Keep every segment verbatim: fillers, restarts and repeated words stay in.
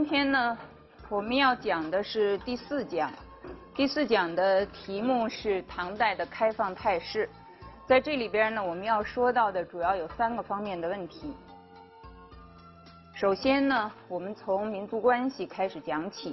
天呢，我们要讲的是第四讲。第四讲的题目是唐代的开放态势。在这里边呢，我们要说到的主要有三个方面的问题。首先呢，我们从民族关系开始讲起。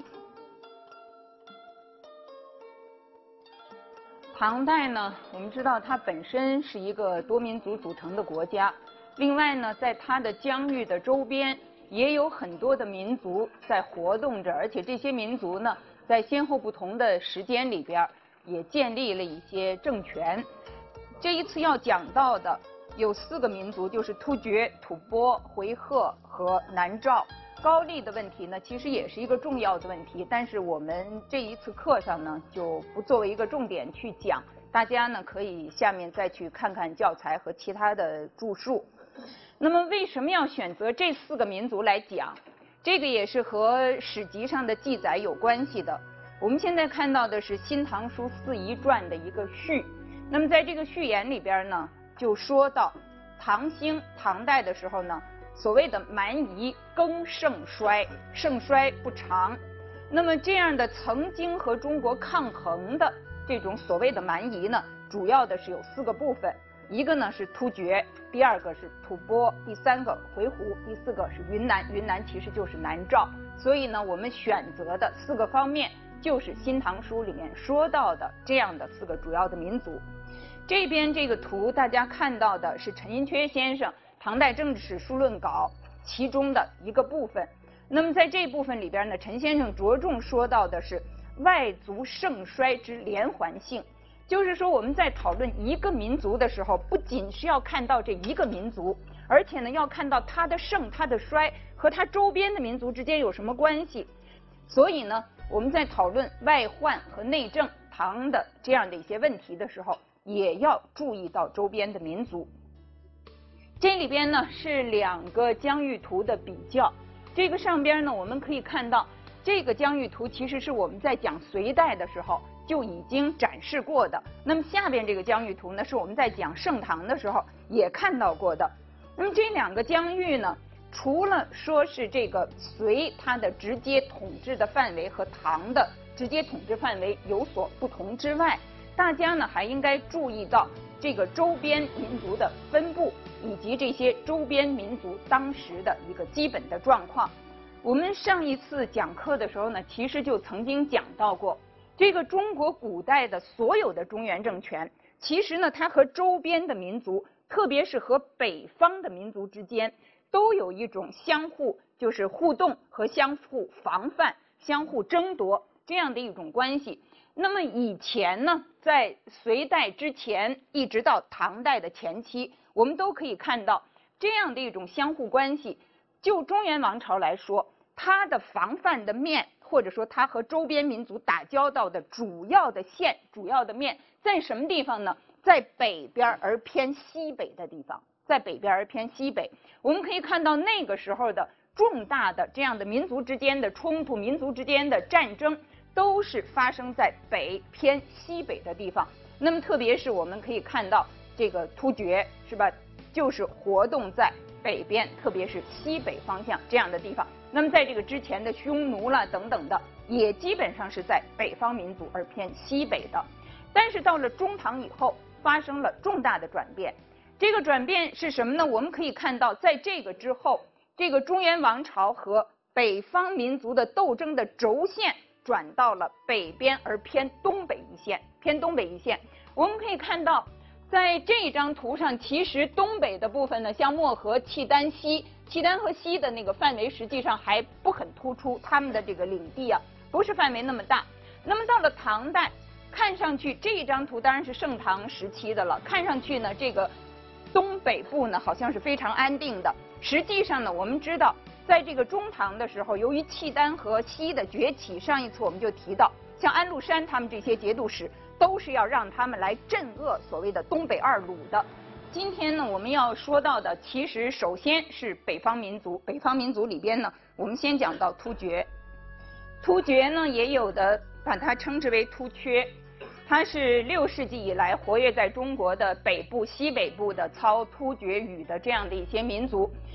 唐代呢，我们知道它本身是一个多民族组成的国家，另外呢，在它的疆域的周边也有很多的民族在活动着，而且这些民族呢，在先后不同的时间里边也建立了一些政权。这一次要讲到的有四个民族，就是突厥、吐蕃、回纥和南诏。高丽的问题呢，其实也是一个重要的问题，但是我们这一次课上呢，就不作为一个重点去讲，大家呢可以下面再去看看教材和其他的著述。那么为什么要选择这四个民族来讲？这个也是和史籍上的记载有关系的。我们现在看到的是《新唐书四夷传》的一个序。那么在这个序言里边呢，就说到唐兴唐代的时候呢，所谓的蛮夷更盛衰，盛衰不长。那么这样的曾经和中国抗衡的这种所谓的蛮夷呢，主要的是有四个部分。一个呢是突厥，第二个是吐蕃，第三个回鹘，第四个是云南。云南其实就是南诏。所以呢，我们选择的四个方面就是《新唐书》里面说到的这样的四个主要的民族。这边这个图大家看到的是陈寅恪先生《唐代政治史书论稿》其中的一个部分。那么在这部分里边呢，陈先生着重说到的是外族盛衰之连环性。就是说，我们在讨论一个民族的时候，不仅是要看到这一个民族，而且呢，要看到它的盛、它的衰和它周边的民族之间有什么关系。所以呢，我们在讨论外患和内政唐的这样的一些问题的时候，也要注意到周边的民族。这里边呢是两个疆域图的比较。这个上边呢，我们可以看到，这个疆域图其实是我们在讲隋代的时候就已经展示过的。那么下边这个疆域图呢，是我们在讲盛唐的时候也看到过的。那么这两个疆域呢，除了说是这个隋它的直接统治的范围和唐的直接统治范围有所不同之外，大家呢还应该注意到这个周边民族的分布，以及这些周边民族当时的一个基本的状况。我们上一次讲课的时候呢，其实就曾经讲到过，这个中国古代的所有的中原政权，其实呢，它和周边的民族，特别是和北方的民族之间，都有一种相互就是互动和相互防范、相互争夺这样的一种关系。那么以前呢，在隋代之前一直到唐代的前期，我们都可以看到这样的一种相互关系。就中原王朝来说，它的防范的面，或者说它和周边民族打交道的主要的线、主要的面在什么地方呢？在北边而偏西北的地方，在北边而偏西北。我们可以看到那个时候的重大的这样的民族之间的冲突、民族之间的战争，都是发生在北偏西北的地方。那么特别是我们可以看到这个突厥，是吧，就是活动在北边，特别是西北方向这样的地方。那么在这个之前的匈奴啦等等的，也基本上是在北方民族而偏西北的。但是到了中唐以后，发生了重大的转变。这个转变是什么呢？我们可以看到，在这个之后，这个中原王朝和北方民族的斗争的轴线转到了北边而偏东北一线，偏东北一线。我们可以看到，在这张图上，其实东北的部分呢，像漠河、契丹西，契丹和西的那个范围实际上还不很突出，他们的这个领地啊，不是范围那么大。那么到了唐代，看上去这一张图当然是盛唐时期的了，看上去呢，这个东北部呢好像是非常安定的。实际上呢，我们知道，在这个中唐的时候，由于契丹和西的崛起，上一次我们就提到，像安禄山他们这些节度使，都是要让他们来镇遏所谓的东北二鲁的。今天呢，我们要说到的，其实首先是北方民族。北方民族里边呢，我们先讲到突厥。突厥呢，也有的把它称之为突厥，它是六世纪以来活跃在中国的北部、西北部的操突厥语的这样的一些民族。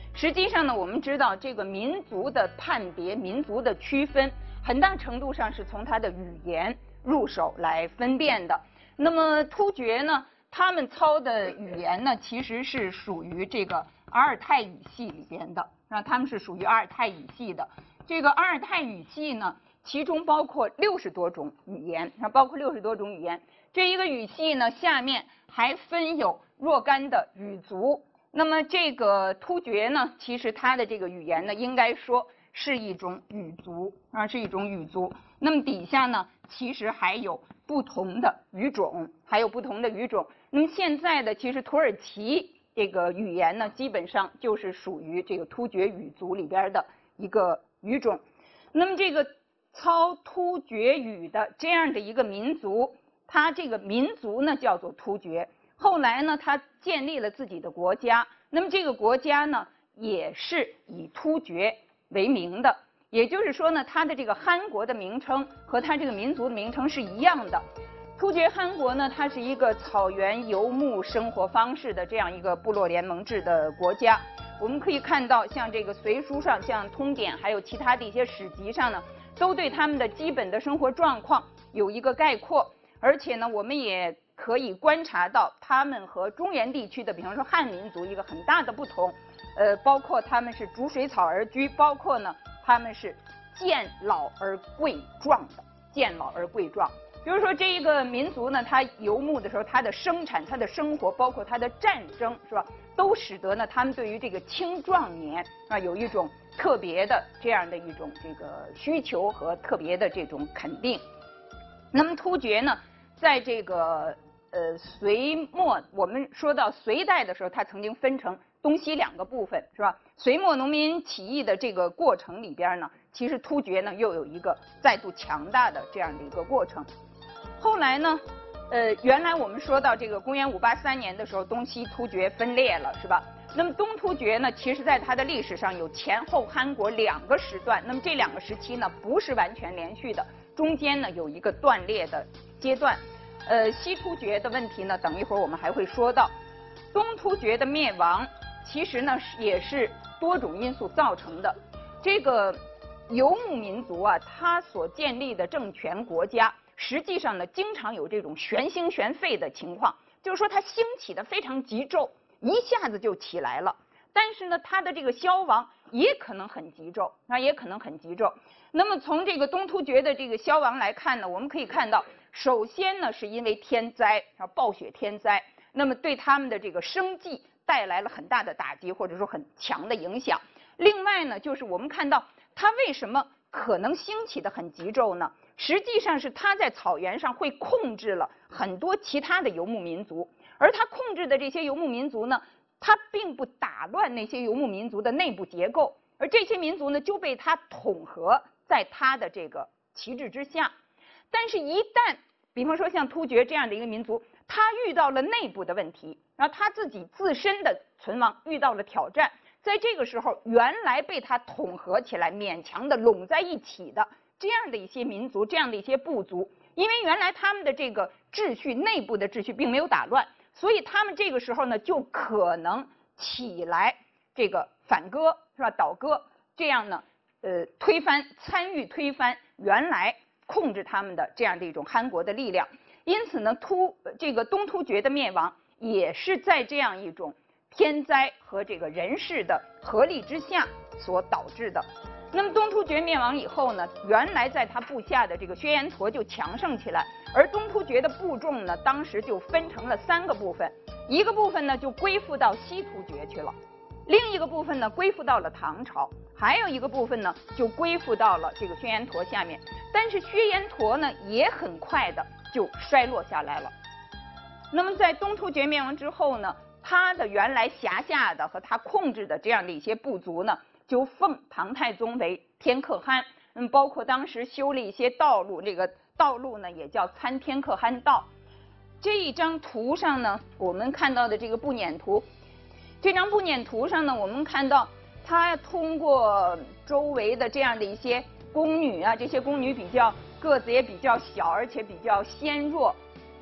实际上呢，我们知道这个民族的判别、民族的区分，很大程度上是从它的语言入手来分辨的。那么突厥呢，他们操的语言呢，其实是属于这个阿尔泰语系里边的，啊，他们是属于阿尔泰语系的。这个阿尔泰语系呢，其中包括六十多种语言，啊，包括六十多种语言。这一个语系呢，下面还分有若干的语族。那么这个突厥呢，其实它的这个语言呢，应该说是一种语族啊，是一种语族。那么底下呢，其实还有不同的语种，还有不同的语种。那么现在的其实土耳其这个语言呢，基本上就是属于这个突厥语族里边的一个语种。那么这个操突厥语的这样的一个民族，它这个民族呢叫做突厥。后来呢，他建立了自己的国家。那么这个国家呢，也是以突厥为名的。也就是说呢，它的这个汗国的名称和它这个民族的名称是一样的。突厥汗国呢，它是一个草原游牧生活方式的这样一个部落联盟制的国家。我们可以看到，像这个隋书上、像通典，还有其他的一些史籍上呢，都对他们的基本的生活状况有一个概括。而且呢，我们也可以观察到他们和中原地区的，比方说汉民族一个很大的不同，呃，包括他们是逐水草而居，包括呢他们是渐老而贵壮的，渐老而贵壮。比如说这一个民族呢，它游牧的时候，它的生产、它的生活，包括它的战争，是吧，都使得呢他们对于这个青壮年啊有一种特别的这样的一种这个需求和特别的这种肯定。那么突厥呢，在这个呃隋末，我们说到隋代的时候，它曾经分成东西两个部分，是吧？隋末农民起义的这个过程里边呢，其实突厥呢又有一个再度强大的这样的一个过程。后来呢，呃，原来我们说到这个公元五八三年的时候，东西突厥分裂了，是吧？那么东突厥呢，其实在它的历史上有前后汗国两个时段，那么这两个时期呢不是完全连续的，中间呢有一个断裂的阶段。呃，西突厥的问题呢，等一会儿我们还会说到。东突厥的灭亡，其实呢也是多种因素造成的。这个游牧民族啊，他所建立的政权国家，实际上呢经常有这种旋兴旋废的情况，就是说它兴起的非常急骤，一下子就起来了。但是呢，它的这个消亡也可能很急骤，啊，也可能很急骤。那么从这个东突厥的这个消亡来看呢，我们可以看到，首先呢是因为天灾啊，暴雪天灾，那么对他们的这个生计带来了很大的打击，或者说很强的影响。另外呢，就是我们看到它为什么可能兴起的很急骤呢？实际上是它在草原上会控制了很多其他的游牧民族，而它控制的这些游牧民族呢，它并不打乱那些游牧民族的内部结构，而这些民族呢就被它统合在它的这个旗帜之下。但是，一旦比方说像突厥这样的一个民族，它遇到了内部的问题，然后它自己自身的存亡遇到了挑战，在这个时候，原来被它统合起来、勉强的拢在一起的这样的一些民族、这样的一些部族，因为原来他们的这个秩序、内部的秩序并没有打乱，所以他们这个时候呢，就可能起来这个反戈，是吧？倒戈，这样呢，呃，推翻、参与推翻原来控制他们的这样的一种汗国的力量。因此呢，突这个东突厥的灭亡也是在这样一种天灾和这个人事的合力之下所导致的。那么东突厥灭亡以后呢，原来在他部下的这个薛延陀就强盛起来，而东突厥的部众呢，当时就分成了三个部分，一个部分呢就归附到西突厥去了，另一个部分呢归附到了唐朝，还有一个部分呢就归附到了这个薛延陀下面。但是薛延陀呢也很快的就衰落下来了。那么在东突厥灭亡之后呢，他的原来辖下的和他控制的这样的一些部族呢，就奉唐太宗为天可汗，嗯，包括当时修了一些道路，这个道路呢也叫参天可汗道。这一张图上呢，我们看到的这个步辇图，这张步辇图上呢，我们看到他通过周围的这样的一些宫女啊，这些宫女比较个子也比较小，而且比较纤弱，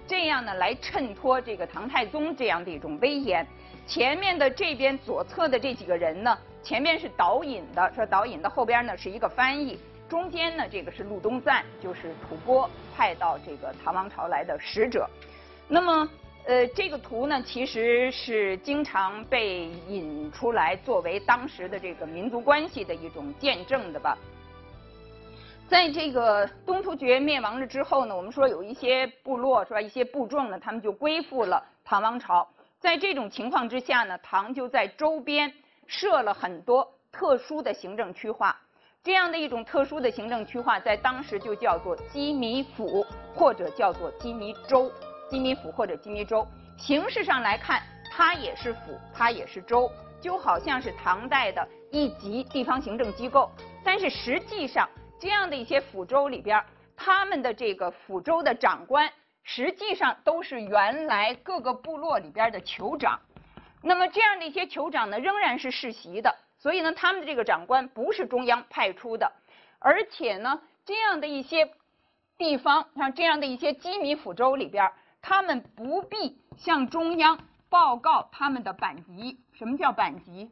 这样呢来衬托这个唐太宗这样的一种威严。前面的这边左侧的这几个人呢，前面是导引的，说导引的，后边呢是一个翻译，中间呢这个是禄东赞，就是吐蕃派到这个唐王朝来的使者。那么呃这个图呢其实是经常被引出来作为当时的这个民族关系的一种见证的吧。在这个东突厥灭亡了之后呢，我们说有一些部落是吧，一些部众呢，他们就归附了唐王朝。在这种情况之下呢，唐就在周边设了很多特殊的行政区划。这样的一种特殊的行政区划，在当时就叫做羁縻府，或者叫做羁縻州。羁縻府或者羁縻州，形式上来看，它也是府，它也是州，就好像是唐代的一级地方行政机构。但是实际上，这样的一些府州里边，他们的这个府州的长官，实际上都是原来各个部落里边的酋长。那么这样的一些酋长呢，仍然是世袭的，所以呢，他们的这个长官不是中央派出的，而且呢，这样的一些地方，像这样的一些羁縻府州里边，他们不必向中央报告他们的版籍。什么叫版籍？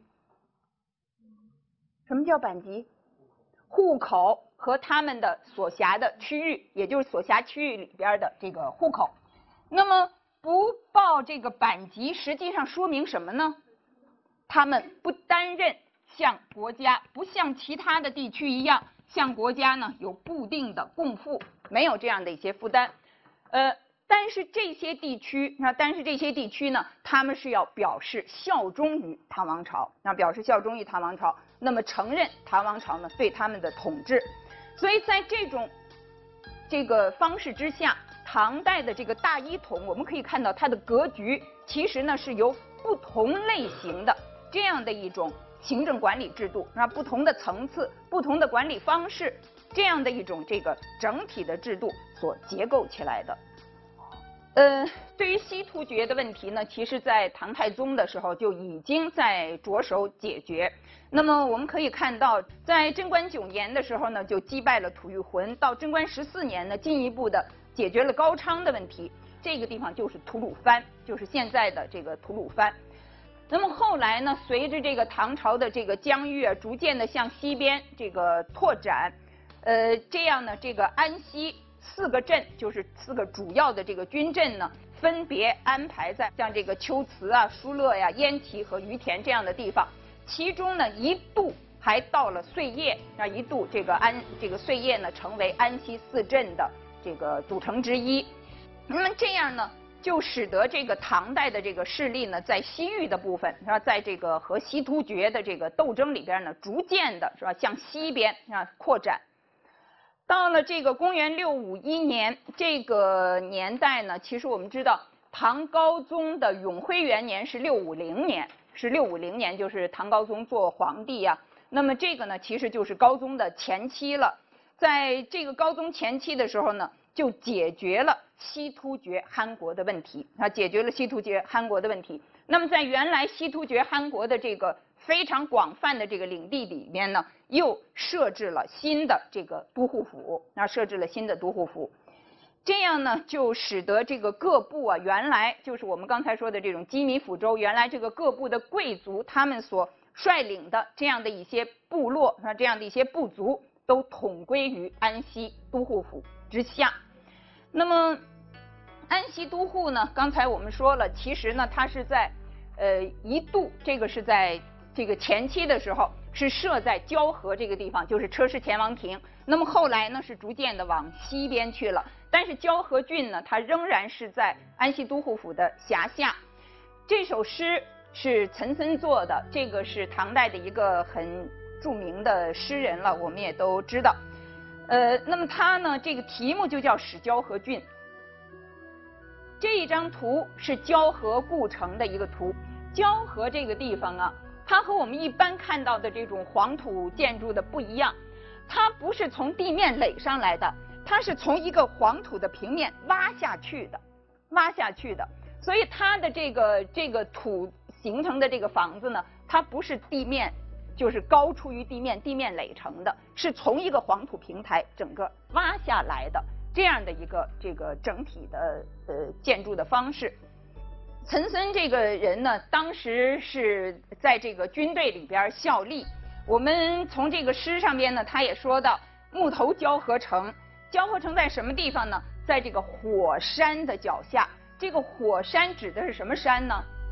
什么叫版籍？户口和他们的所辖的区域，也就是所辖区域里边的这个户口。那么不报这个版籍，实际上说明什么呢？他们不担任向国家，不像其他的地区一样，向国家呢有固定的供赋，没有这样的一些负担。呃，但是这些地区，那但是这些地区呢，他们是要表示效忠于唐王朝，那表示效忠于唐王朝，那么承认唐王朝呢对他们的统治。所以在这种这个方式之下，唐代的这个大一统，我们可以看到它的格局其实呢是由不同类型的这样的一种行政管理制度，那不同的层次、不同的管理方式，这样的一种这个整体的制度所结构起来的。呃，对于西突厥的问题呢，其实在唐太宗的时候就已经在着手解决。那么我们可以看到，在贞观九年的时候呢，就击败了吐谷浑；到贞观十四年呢，进一步的解决了高昌的问题。这个地方就是吐鲁番，就是现在的这个吐鲁番。那么后来呢，随着这个唐朝的这个疆域啊，逐渐的向西边这个拓展，呃，这样呢，这个安西四个镇，就是四个主要的这个军镇呢，分别安排在像这个龟兹啊、疏勒呀、焉耆和于田这样的地方。其中呢，一度还到了碎叶，啊，一度这个安这个碎叶呢，成为安西四镇的这个组成之一。那么这样呢，就使得这个唐代的这个势力呢，在西域的部分，是吧，在这个和西突厥的这个斗争里边呢，逐渐的是吧，向西边啊扩展。到了这个公元六五一年这个年代呢，其实我们知道，唐高宗的永徽元年是六五零年，是六五零年，就是唐高宗做皇帝呀。那么这个呢，其实就是高宗的前期了。在这个高宗前期的时候呢，就解决了西突厥汗国的问题啊，解决了西突厥汗国的问题。那么在原来西突厥汗国的这个非常广泛的这个领地里面呢，又设置了新的这个都护府，那设置了新的都护府，这样呢，就使得这个各部啊，原来就是我们刚才说的这种羁縻府州，原来这个各部的贵族他们所率领的这样的一些部落啊，这样的一些部族，都统归于安西都护府之下。那么安西都护呢，刚才我们说了，其实呢，它是在呃一度，这个是在这个前期的时候是设在交河这个地方，就是车师前王庭。那么后来呢，是逐渐的往西边去了，但是交河郡呢，它仍然是在安西都护府的辖下。这首诗是岑参作的，这个是唐代的一个很著名的诗人了，我们也都知道。呃，那么他呢，这个题目就叫使交河郡。这一张图是交河故城的一个图。交河这个地方啊，它和我们一般看到的这种黄土建筑的不一样，它不是从地面垒上来的，它是从一个黄土的平面挖下去的，挖下去的。所以它的这个这个土形成的这个房子呢，它不是地面，就是高出于地面地面垒成的，是从一个黄土平台整个挖下来的这样的一个这个整体的呃建筑的方式。岑参这个人呢，当时是在这个军队里边效力。我们从这个诗上边呢，他也说到木头交合城，交合城在什么地方呢？在这个火山的脚下。这个火山指的是什么山呢？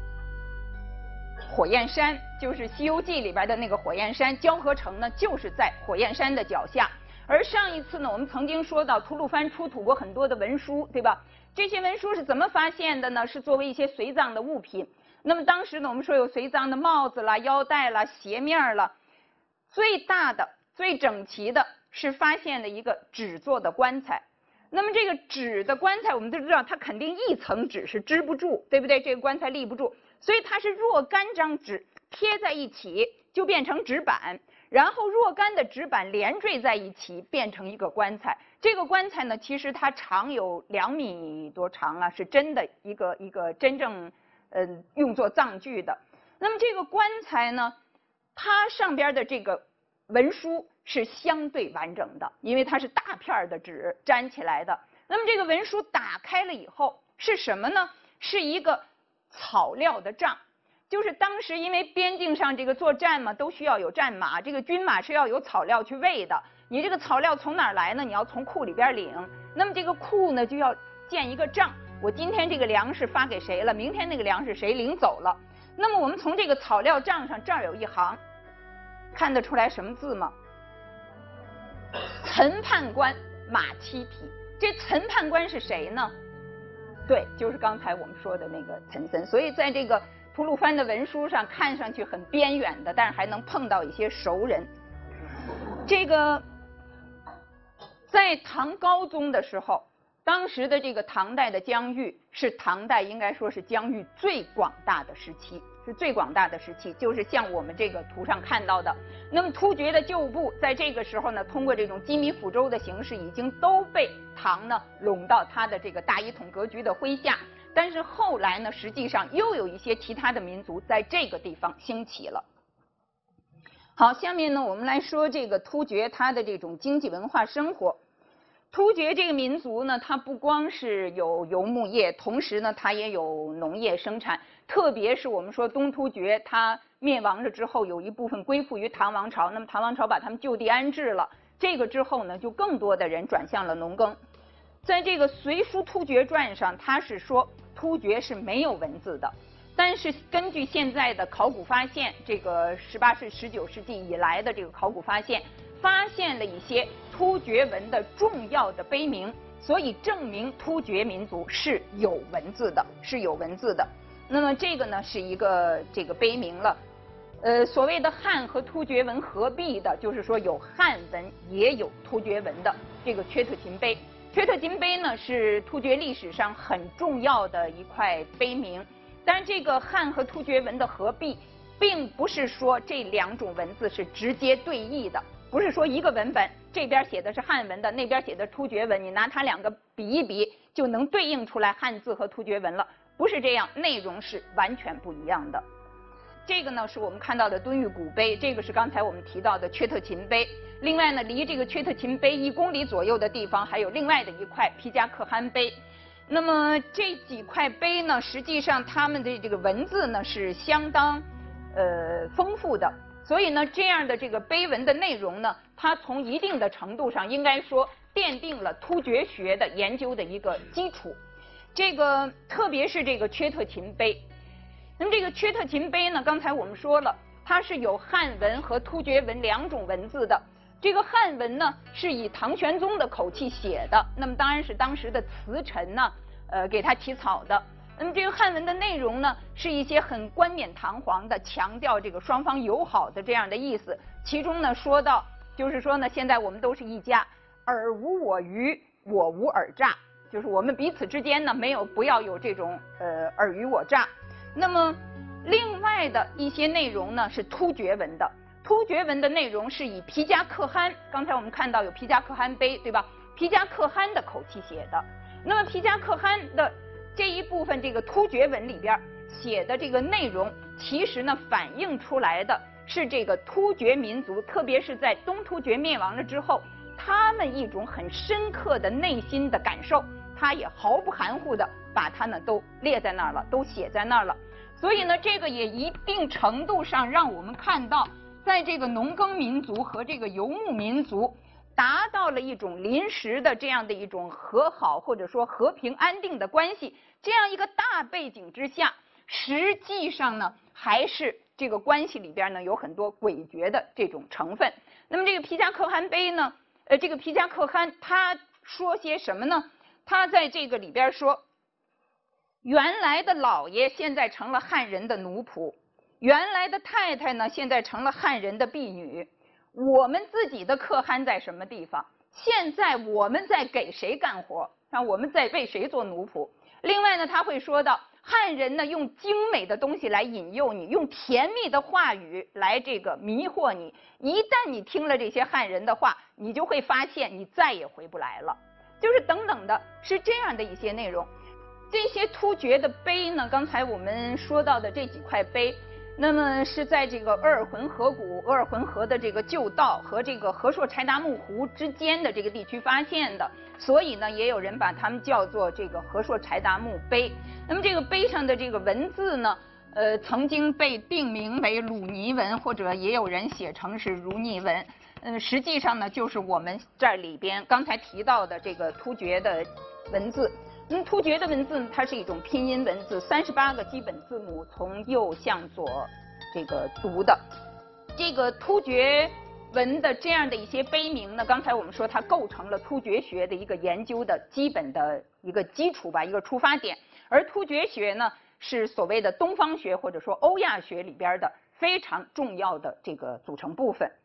火焰山，就是《西游记》里边的那个火焰山。交合城呢，就是在火焰山的脚下。而上一次呢，我们曾经说到吐鲁番出土过很多的文书，对吧？这些文书是怎么发现的呢？是作为一些随葬的物品。那么当时呢，我们说有随葬的帽子啦、腰带啦、鞋面啦。最大的、最整齐的是发现了一个纸做的棺材。那么这个纸的棺材，我们都知道它肯定一层纸是支不住，对不对？这个棺材立不住，所以它是若干张纸贴在一起就变成纸板，然后若干的纸板连缀在一起变成一个棺材。这个棺材呢，其实它长有两米多长啊，是真的一个一个真正呃用作葬具的。那么这个棺材呢，它上边的这个文书是相对完整的，因为它是大片的纸粘起来的。那么这个文书打开了以后是什么呢？是一个草料的帐，就是当时因为边境上这个作战嘛，都需要有战马，这个军马是要有草料去喂的。你这个草料从哪儿来呢？你要从库里边领。那么这个库呢，就要建一个帐。我今天这个粮食发给谁了？明天那个粮食谁领走了？那么我们从这个草料帐上这儿有一行，看得出来什么字吗？岑判官马七匹。这岑判官是谁呢？对，就是刚才我们说的那个岑参。所以在这个吐鲁番的文书上，看上去很边远的，但是还能碰到一些熟人。这个在唐高宗的时候，当时的这个唐代的疆域是唐代应该说是疆域最广大的时期。是最广大的时期，就是像我们这个图上看到的。那么突厥的旧部在这个时候呢，通过这种羁縻辅州的形式，已经都被唐呢拢到他的这个大一统格局的麾下。但是后来呢，实际上又有一些其他的民族在这个地方兴起了。好，下面呢，我们来说这个突厥它的这种经济文化生活。突厥这个民族呢，它不光是有游牧业，同时呢，它也有农业生产。特别是我们说东突厥，它灭亡了之后，有一部分归附于唐王朝，那么唐王朝把他们就地安置了。这个之后呢，就更多的人转向了农耕。在这个《隋书突厥传》上，它是说突厥是没有文字的。但是根据现在的考古发现，这个十八世、十九世纪以来的这个考古发现，发现了一些突厥文的重要的碑铭，所以证明突厥民族是有文字的，是有文字的。那么这个呢是一个这个碑铭了，呃，所谓的汉和突厥文合璧的，就是说有汉文也有突厥文的这个阙特勤碑。阙特勤碑呢是突厥历史上很重要的一块碑铭，但这个汉和突厥文的合璧，并不是说这两种文字是直接对译的。不是说一个文本这边写的是汉文的，那边写的突厥文，你拿它两个比一比，就能对应出来汉字和突厥文了。不是这样，内容是完全不一样的。这个呢是我们看到的敦裕古碑，这个是刚才我们提到的阙特勤碑。另外呢，离这个阙特勤碑一公里左右的地方，还有另外的一块皮加可汗碑。那么这几块碑呢，实际上他们的这个文字呢是相当呃丰富的。所以呢，这样的这个碑文的内容呢，它从一定的程度上应该说奠定了突厥学的研究的一个基础。这个特别是这个阙特勤碑，那么这个阙特勤碑呢，刚才我们说了，它是有汉文和突厥文两种文字的。这个汉文呢是以唐玄宗的口气写的，那么当然是当时的词臣呢，呃，给他起草的。那么这个汉文的内容呢，是一些很冠冕堂皇的，强调这个双方友好的这样的意思。其中呢说到，就是说呢，现在我们都是一家，尔无我虞，我无尔诈，就是我们彼此之间呢，没有不要有这种呃尔虞我诈。那么另外的一些内容呢是突厥文的，突厥文的内容是以皮加可汗，刚才我们看到有皮加可汗碑，对吧？皮加可汗的口气写的。那么皮加可汗的这一部分这个突厥文里边写的这个内容，其实呢反映出来的是这个突厥民族，特别是在东突厥灭亡了之后， 他们一种很深刻的内心的感受，他也毫不含糊的把它呢都列在那儿了，都写在那儿了。所以呢，这个也一定程度上让我们看到，在这个农耕民族和这个游牧民族达到了一种临时的这样的一种和好或者说和平安定的关系，这样一个大背景之下，实际上呢还是这个关系里边呢有很多诡谲的这种成分。那么这个皮加可汗碑呢，呃，这个皮加可汗他说些什么呢？他在这个里边说，原来的老爷现在成了汉人的奴仆，原来的太太呢现在成了汉人的婢女。我们自己的可汗在什么地方？现在我们在给谁干活？啊，我们在为谁做奴仆？另外呢，他会说到汉人呢用精美的东西来引诱你，用甜蜜的话语来这个迷惑你。一旦你听了这些汉人的话，你就会发现你再也回不来了。就是等等的，是这样的一些内容。这些突厥的碑呢，刚才我们说到的这几块碑。那么是在这个鄂尔浑河谷、鄂尔浑河的这个旧道和这个和硕柴达木湖之间的这个地区发现的，所以呢，也有人把它们叫做这个和硕柴达木碑。那么这个碑上的这个文字呢，呃，曾经被定名为鲁尼文，或者也有人写成是如尼文。嗯，实际上呢，就是我们这里边刚才提到的这个突厥的文字。嗯，突厥的文字呢，它是一种拼音文字，三十八个基本字母从右向左这个读的。这个突厥文的这样的一些碑名呢，刚才我们说它构成了突厥学的一个研究的基本的一个基础吧，一个出发点。而突厥学呢，是所谓的东方学或者说欧亚学里边的非常重要的这个组成部分。